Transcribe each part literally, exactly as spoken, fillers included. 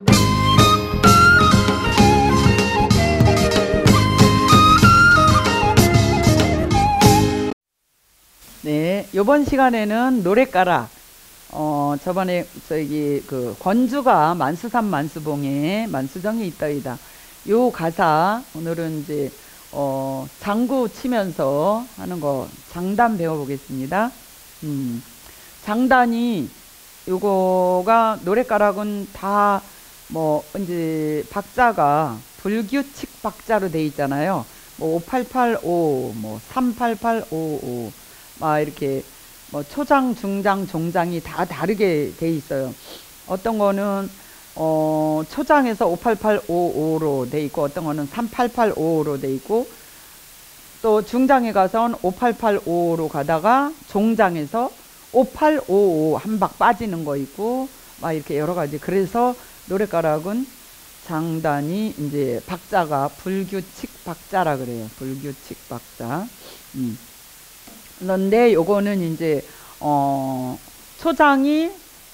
네, 이번 시간에는 노래가라. 어, 저번에 저기 그 권주가 만수산 만수봉에 만수정이 있더이다. 요 가사 오늘은 이제 어, 장구 치면서 하는 거 장단 배워보겠습니다. 음, 장단이 요거가 노래가락은 다 뭐 이제 박자가 불규칙 박자로 돼 있잖아요. 뭐 오팔팔오, 뭐 삼팔팔오오, 막 이렇게 뭐 초장, 중장, 종장이 다 다르게 돼 있어요. 어떤 거는 어 초장에서 오팔팔오오로 돼 있고, 어떤 거는 삼팔팔오오로 돼 있고, 또 중장에 가선 오팔팔오오로 가다가 종장에서 오팔오오 한 박 빠지는 거 있고, 막 이렇게 여러 가지. 그래서 노래가락은 장단이 이제 박자가 불규칙 박자라 그래요. 불규칙 박자. 음. 그런데 요거는 이제 어 초장이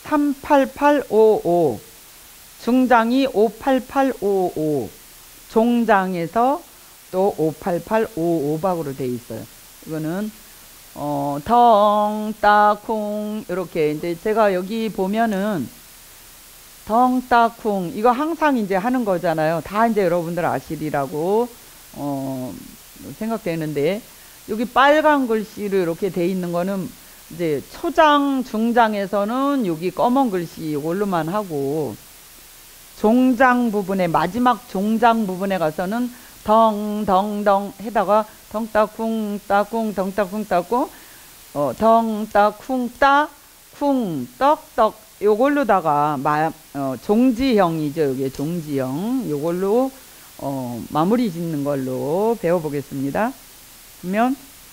삼팔팔오오, 중장이 오팔팔오오, 종장에서 또 오팔팔오오 박으로 돼 있어요. 이거는 어 덩, 따, 쿵 이렇게. 이제 제가 여기 보면은 덩, 따, 쿵 이거 항상 이제 하는 거잖아요. 다 이제 여러분들 아시리라고 어 생각되는데, 여기 빨간 글씨로 이렇게 돼 있는 거는 이제 초장, 중장에서는 여기 검은 글씨 이걸로만 하고, 종장 부분에, 마지막 종장 부분에 가서는 덩, 덩, 덩 해다가 덩, 따, 쿵, 따, 쿵, 덩, 따, 쿵, 따, 쿵, 어, 덩, 따, 쿵, 따, 쿵, 떡, 떡 요걸로다가 마, 어, 종지형이죠. 이게 종지형. 요걸로 어, 마무리 짓는 걸로 배워보겠습니다. 그러면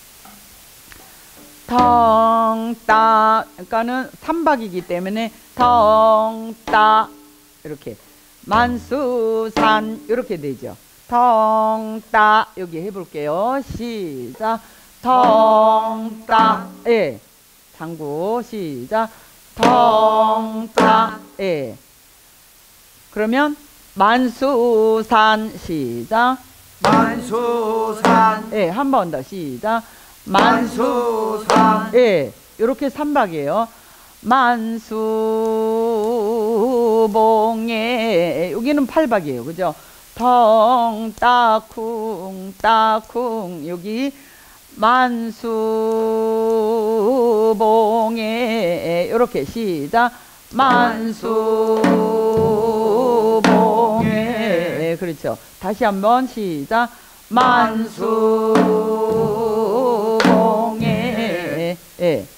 덩, 따, 그러니까는 삼박이기 때문에 덩, 따 이렇게 만수산 이렇게 되죠. 덩, 따 여기 해볼게요. 시작. 덩, 따, 예. 장구 시작. 덩, 따, 예. 그러면 만수산 시작. 만수산. 예, 한 번 더 시작. 만수산. 예, 요렇게 삼박이에요. 만수봉에 여기는 팔박이에요. 그죠? 덩, 따, 쿵, 따, 쿵 여기 만수봉에 요렇게 시작. 만수봉에. 그렇죠. 다시 한번 시작. 만수봉에. 예.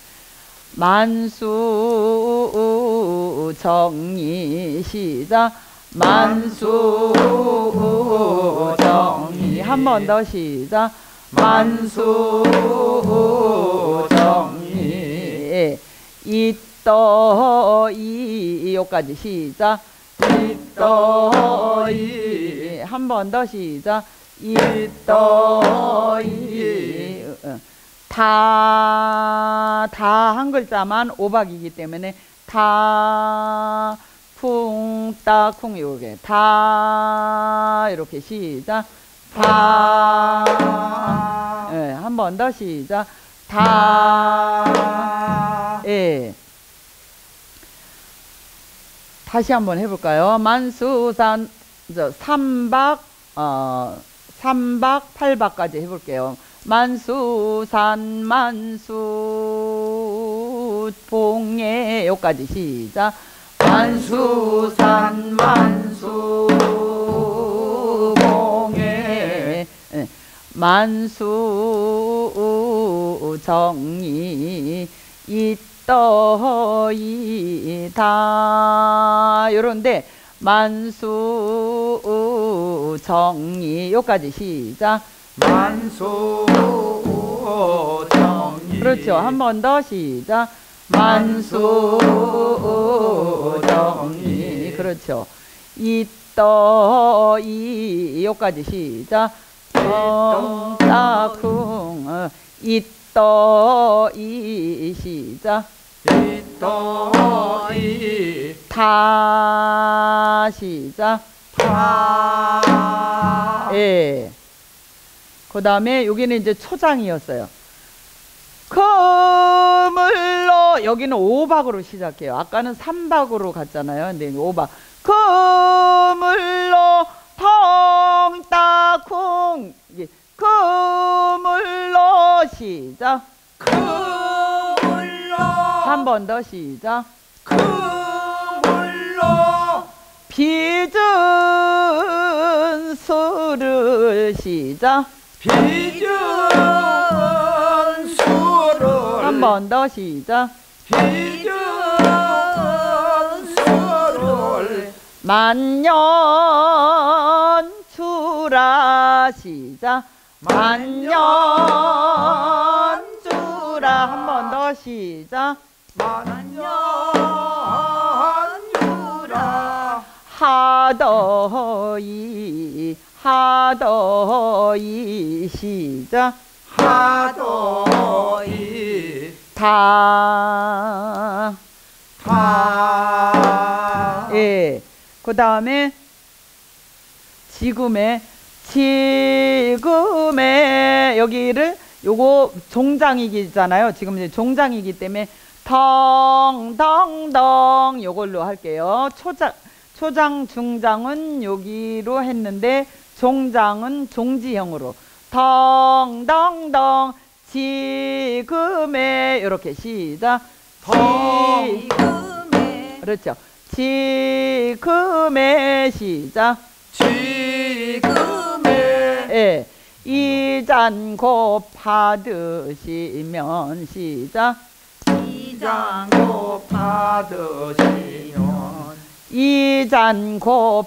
만수정리 시작. 만수정리. 한 번 더 시작. 만수정리. 예. 이떠이 요까지 시작. 이떠이. 한 번 더 시작. 이떠이. 다, 다 한 글자만 오박이기 때문에 다, 쿵, 따, 쿵 요게 다 이렇게 시작. 다. 예, 한 번 더 시작. 다. 예. 다시 한번 해볼까요? 만수산, 저, 삼박, 어, 삼박, 팔박까지 해볼게요. 만수산, 만수봉에, 요까지 시작. 만수산, 만수봉에, 만수정리, 이떠이다. 요런데, 만수정리, 요까지 시작. 만수정리. 그렇죠. 한 번 더 시작. 만수정리. 그렇죠. 이떠이 요까지 시작. 덩따쿵. 어, 이떠이 시작. 이떠이. 다 타 시작. 타. 예. 그 다음에 여기는 이제 초장이었어요. 그물로 여기는 오박으로 시작해요. 아까는 삼박으로 갔잖아요. 근데 오박. 그물로 펑따쿵. 그물로 시작. 그물로. 한 번 더 시작. 그물로. 빚은 술을 시작. 빚은 술을. 한 번 더 시작. 빚은 술을. 만년주라 시작. 만년주라. 한 번 더 시작. 만년주라. 하더이 하더이 시작. 하더이. 다. 타. 예. 그 다음에 지금의 지금의 여기를 요거 종장이기잖아요. 지금 이제 종장이기 때문에 덩덩덩 요걸로 할게요. 초장 초장 중장은 여기로 했는데 종장은 종지형으로 덩덩덩 지금의 이렇게 시작. 지금의. 그렇죠. 지금의 시작. 지금의. 예. 이 잔 고 받으시면 시작. 이 잔 고 받으시면. 이 잔 고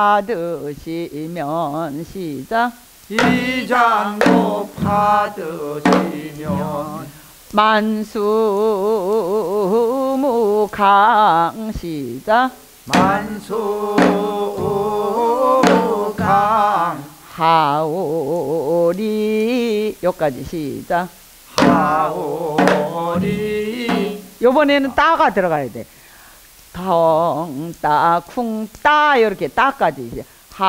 받으시면 시작. 이 잔 고 받으시면. 만수무강 시작. 만수무강. 하오리 여기까지 시작. 하오리. 요번에는 따가 들어가야 돼. 덩따 쿵따 이렇게 따까지 시작.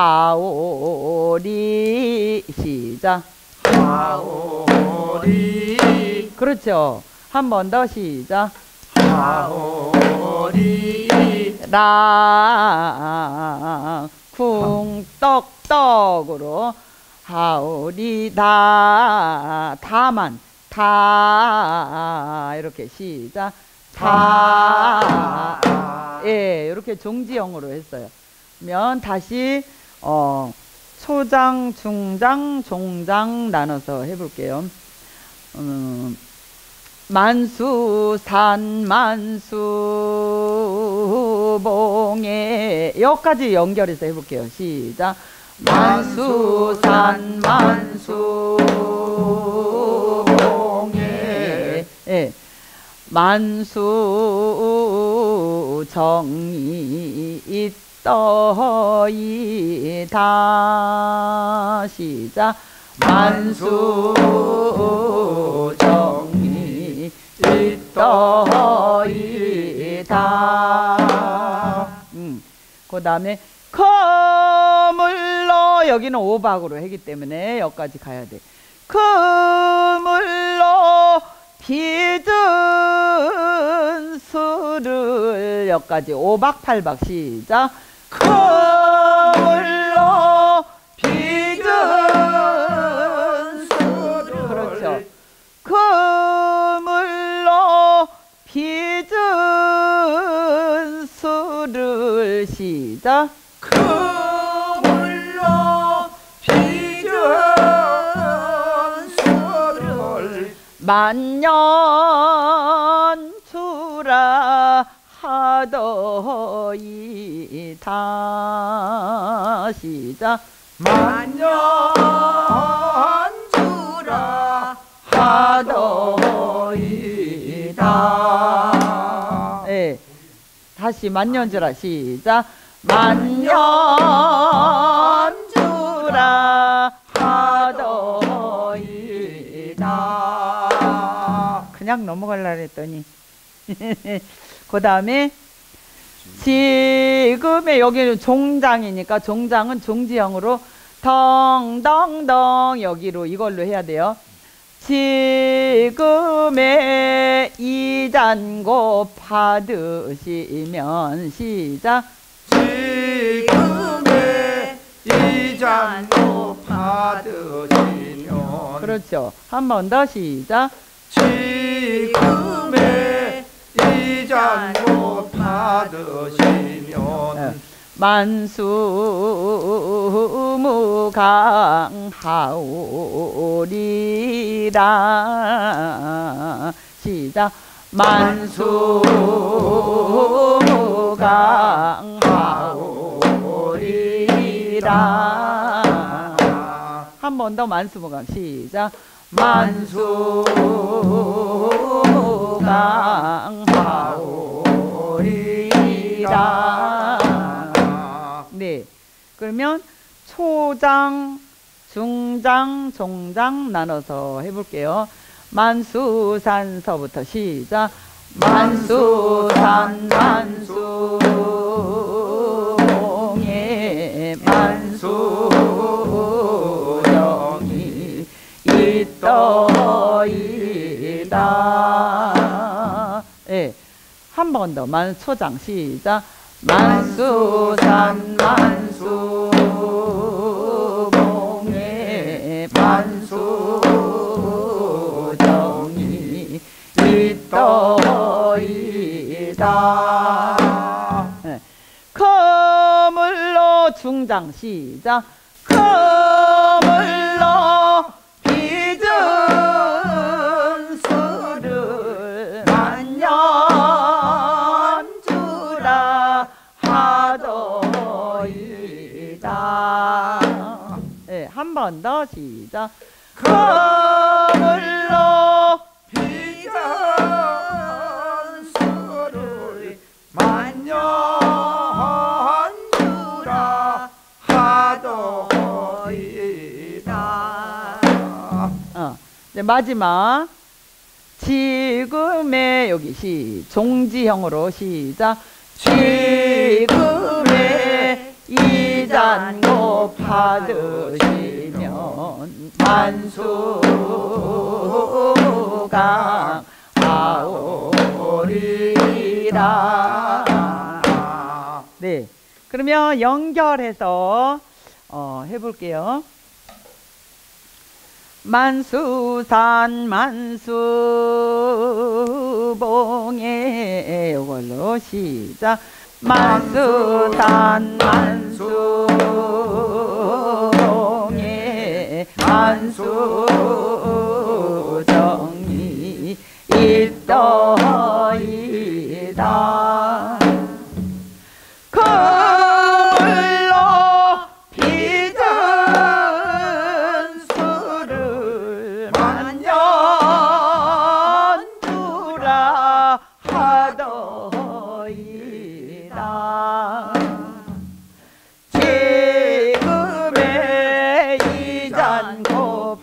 하오리 시작. 하오리. 그렇죠. 한 번 더 시작. 하오리. 라 쿵떡떡으로 하오리 다 다만 다 이렇게 시작. 다. 예, 이렇게 종지형으로 했어요. 그러면 다시 어 초장, 중장, 종장 나눠서 해볼게요. 음, 만수산 만수봉에 여기까지 연결해서 해볼게요. 시작. 만수산 만수봉에 예. 만수정이 있더이다 시작. 만수정이 있더이다. 음. 그 다음에 그물로 여기는 오박으로 하기 때문에 여기까지 가야 돼. 그물로 빚은 술을 여기까지 오박 팔박 시작. 그물로 빚은 술을. 그렇죠. 그물로 빚은 술을 시작. 그물로 빚은 술을. 만년주라 하더이다 시작. 만년주라 하더이다. 예. 다시 만년주라 시작. 만년주라 하더이다. 그냥 넘어가려고 했더니 그 다음에 지금의 여기는 종장이니까 종장은 종지형으로 덩덩덩 여기로 이걸로 해야 돼요. 지금의 이 잔고 받으시면 시작. 지금의 이 잔고 받으시면. 그렇죠. 한 번 더 시작. 지금의 이 잔고 받으시면. 만수무강하오리라. 시작. 만수무강하오리라. 한 번 더 만수무강 시작. 만수무강하오리라. 네, 그러면 초장, 중장, 종장 나눠서 해볼게요. 만수산서부터 시작. 만수산 만수봉에 만수정이 있더이다. 예, 한 번 더 만초장 시작. 만수산 만수봉에 만수정이 있더이다. 네. 거물로 중장 시작. 거물로 빚은 수를 만년 주라 하도이다. 네, 한 번 더 시작. 거물로 빚은 수를 만년 주라 하도이다. 어, 이제 마지막 지금의 여기 시 종지형으로 시작. 지금의 이 잔고 받으시면 만수무강 하오리라. 네, 그러면 연결해서 어, 해볼게요. 만수산 만수봉에 이걸로 시작. 만수산 만수봉에 만수정이 있더이다. 거물로 빚은 수를 만년 주라 하더이다. 지금의 이 잔고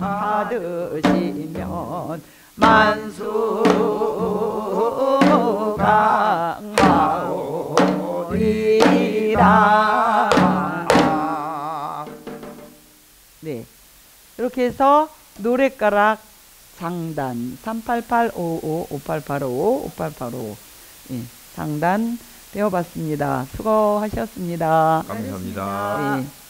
받으시면 만수무강 하오리라. 네, 이렇게 해서 노랫가락 장단 삼팔팔오오 오팔팔오 오팔팔오 예, 장단 배워봤습니다. 수고하셨습니다. 감사합니다. 네.